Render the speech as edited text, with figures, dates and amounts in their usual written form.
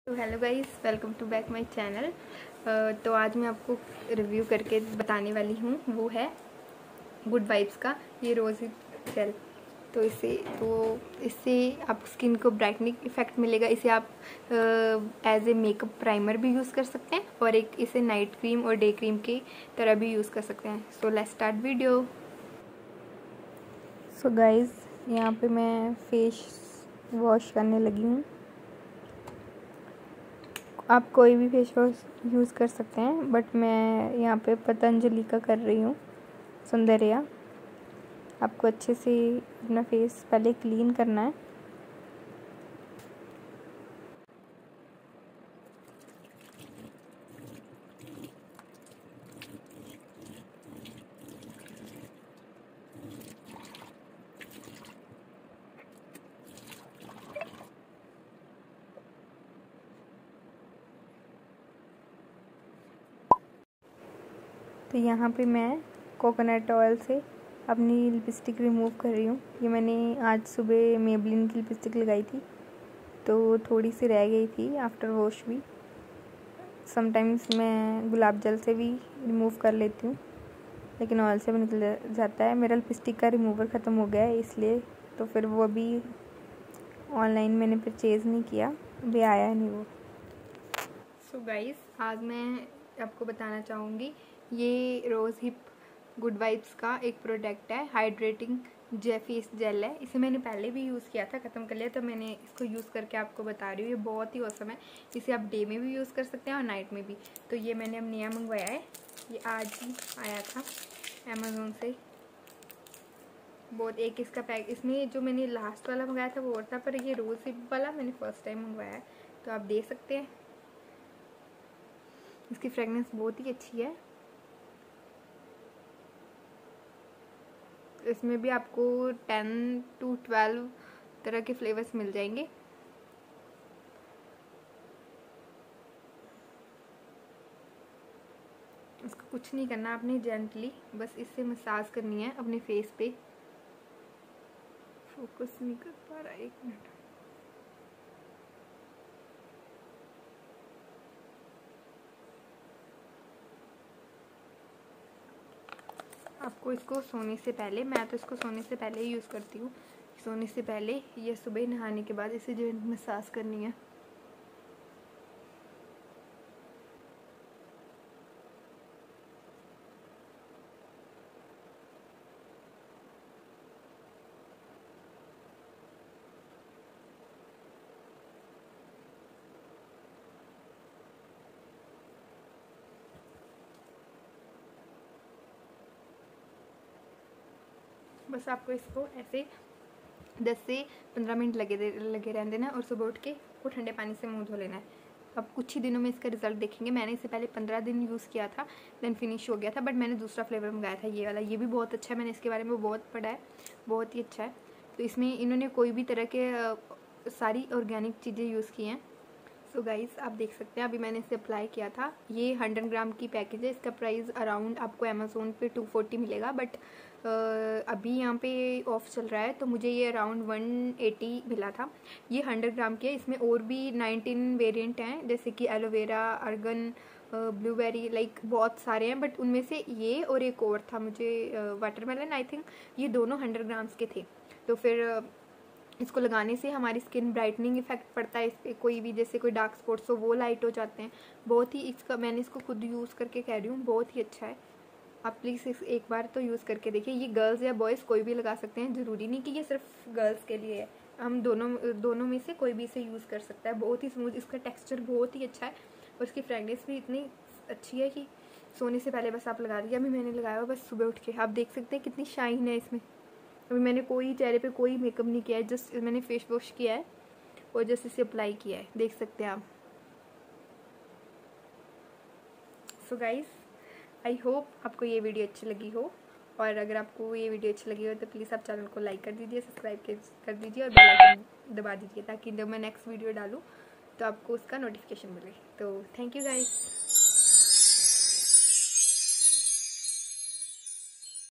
तो hello guys, welcome to back my channel. तो आज मैं आपको रिव्यू करके बताने वाली हूँ, वो है गुड वाइब्स का ये रोज़ जेल। तो इससे आप स्किन को ब्राइटनिंग इफेक्ट मिलेगा। इसे आप एज ए मेकअप प्राइमर भी यूज़ कर सकते हैं और एक इसे नाइट क्रीम और डे क्रीम की तरह भी यूज़ कर सकते हैं। So let's start video. So guys, यहाँ पे मैं फेस वॉश करने लगी हूँ। आप कोई भी फेस वॉश यूज़ कर सकते हैं, बट मैं यहाँ पे पतंजलि का कर रही हूँ, सौंदर्या। आपको अच्छे से अपना फेस पहले क्लीन करना है। तो यहाँ पे मैं कोकोनट ऑयल से अपनी लिपस्टिक रिमूव कर रही हूँ। ये मैंने आज सुबह मेबलिन की लिपस्टिक लगाई थी, तो थोड़ी सी रह गई थी आफ्टर वॉश भी। समटाइम्स मैं गुलाब जल से भी रिमूव कर लेती हूँ, लेकिन ऑयल से भी निकल जाता है। मेरा लिपस्टिक का रिमूवर ख़त्म हो गया है, इसलिए तो फिर वो अभी ऑनलाइन मैंने परचेज़ नहीं किया, अभी आया नहीं वो। सो गाइस, आज मैं आपको बताना चाहूँगी, ये रोज़ हिप गुड वाइब्स का एक प्रोडक्ट है, हाइड्रेटिंग फेस जेल है। इसे मैंने पहले भी यूज़ किया था, ख़त्म कर लिया, तो मैंने इसको यूज़ करके आपको बता रही हूँ। ये बहुत ही औसम है। इसे आप डे में भी यूज़ कर सकते हैं और नाइट में भी। तो ये मैंने अब नया मंगवाया है, ये आज ही आया था अमेज़ोन से। बहुत एक इसका पैक, इसमें जो मैंने लास्ट वाला मंगाया था वो और था, पर ये रोज़ हिप वाला मैंने फ़र्स्ट टाइम मंगवाया है। तो आप देख सकते हैं, इसकी फ्रेगनेंस बहुत ही अच्छी है। इसमें भी आपको 10 to 12 तरह के फ्लेवर्स मिल जाएंगे। इसको कुछ नहीं करना, आपने जेंटली बस इससे मसाज करनी है अपने फेस पे। फोकस नहीं कर पा रहा, एक मिनट। आपको इसको सोने से पहले, मैं तो इसको सोने से पहले ही यूज़ करती हूँ। सोने से पहले या सुबह नहाने के बाद इसे जो मसाज करनी है। बस आपको इसको ऐसे 10 से 15 मिनट लगे रहने देना और सुबह उठ के वो ठंडे पानी से मुंह धो लेना है। अब कुछ ही दिनों में इसका रिजल्ट देखेंगे। मैंने इससे पहले 15 दिन यूज़ किया था, देन फिनिश हो गया था, बट मैंने दूसरा फ्लेवर मंगाया था, ये वाला। ये भी बहुत अच्छा है, मैंने इसके बारे में बहुत पढ़ा है, बहुत ही अच्छा है। तो इसमें इन्होंने कोई भी तरह के सारी ऑर्गेनिक चीज़ें यूज़ की हैं। सो गाइस, आप देख सकते हैं, अभी मैंने इसे अप्लाई किया था। ये 100 ग्राम की पैकेज है। इसका प्राइस अराउंड आपको अमेज़ोन पे 240 मिलेगा, बट अभी यहाँ पे ऑफ चल रहा है, तो मुझे ये अराउंड 180 मिला था। ये 100 ग्राम की है। इसमें और भी 19 वेरिएंट हैं, जैसे कि एलोवेरा, अर्गन, ब्लूबेरी, लाइक बहुत सारे हैं, बट उनमें से ये और एक और था, मुझे वाटरमेलन आई थिंक, ये दोनों 100 ग्राम्स के थे। तो फिर इसको लगाने से हमारी स्किन ब्राइटनिंग इफेक्ट पड़ता है। इस पर कोई भी जैसे कोई डार्क स्पॉट्स हो वो लाइट हो जाते हैं। बहुत ही इसका, मैंने इसको खुद यूज़ करके कह रही हूँ, बहुत ही अच्छा है। आप प्लीज़ इस एक बार तो यूज़ करके देखिए। ये गर्ल्स या बॉयज़ कोई भी लगा सकते हैं, ज़रूरी नहीं कि ये सिर्फ गर्ल्स के लिए है। हम दोनों में से कोई भी इसे यूज़ कर सकता है। बहुत ही स्मूथ, इसका टेक्स्चर बहुत ही अच्छा है और इसकी फ्रेगनेंस भी इतनी अच्छी है कि सोने से पहले बस आप लगा दिया। अभी मैंने लगाया बस सुबह उठ के, आप देख सकते हैं कितनी शाइन है इसमें। अभी मैंने कोई चेहरे पे कोई मेकअप नहीं किया है, जस्ट मैंने फेस वॉश किया है और जस्ट इसे अप्लाई किया है, देख सकते हैं आप। सो गाइस, आई होप आपको ये वीडियो अच्छी लगी हो, और अगर आपको ये वीडियो अच्छी लगी हो तो प्लीज़ आप चैनल को लाइक कर दीजिए, सब्सक्राइब कर दीजिए और बेल आइकन दबा दीजिए, ताकि जब मैं नेक्स्ट वीडियो डालूँ तो आपको उसका नोटिफिकेशन मिले। तो थैंक यू गाइस।